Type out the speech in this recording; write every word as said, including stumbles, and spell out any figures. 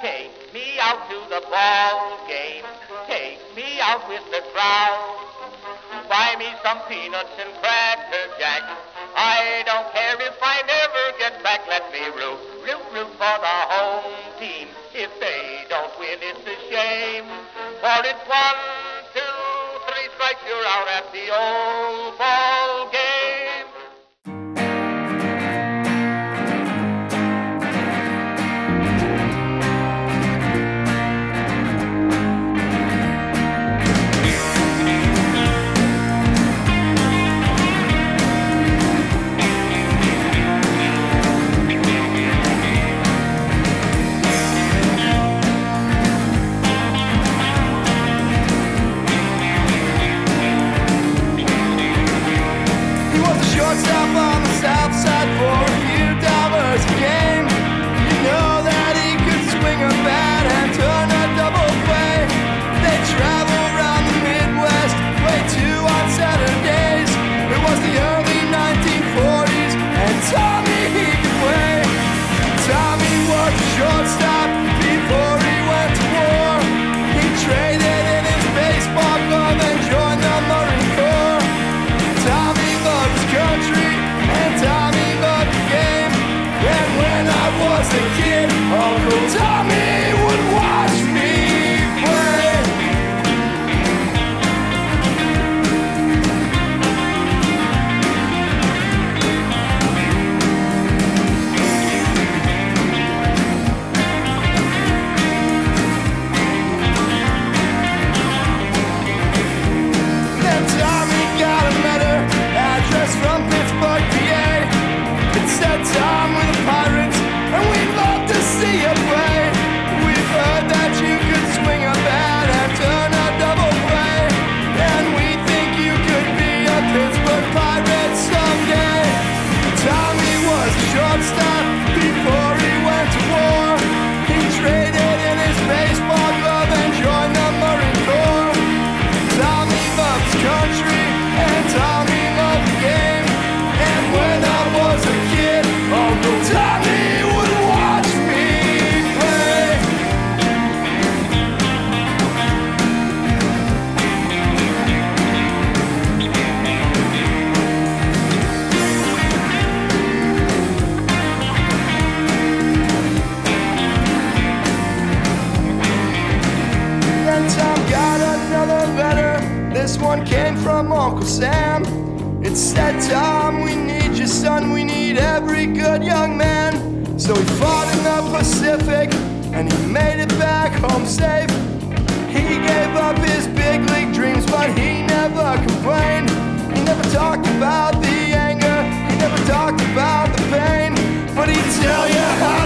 take me out to the ball game. Take me out with the crowd. Buy me some peanuts and cracker jack. I don't care if I never get back. Let me root, root, root for the home team. If they don't win, it's a shame. For it's one, two, three strikes, you're out at the old ball game. Stop on the south side for a few dollars a game. You know that he could swing a bat and turn a double play. They travel around the Midwest, play two on Saturdays. It was the early nineteen forties, and Tommy, he could play. Tommy was a shortstop before he went to war. He traded in his baseball glove and joined the Marine Corps. Tommy loved his country, and Tommy loved the game. And when I was a kid, Uncle Tommy would watch me play. Then Tommy got a letter address from Pittsburgh, P A. It said, Tom, we're the Pirates, and we'd love to see you play. We've heard that you could swing a bat and turn a double play, and we think you could be a Pittsburgh Pirate someday. Tommy was a shortstop before he went to war. He traded in his baseball glove and joined the Marine Corps. Tommy loves country, and Tommy loved the game. And when I was a kid, Uncle Tommy would watch me play. Then Tom got another letter. This one came from Uncle Sam. It said, Tom, we need you, son, we need every good young man. So he fought in the Pacific, and he made it back home safe. He gave up his big league dreams, but he never complained. He never talked about the anger, he never talked about the pain, but he'd tell you how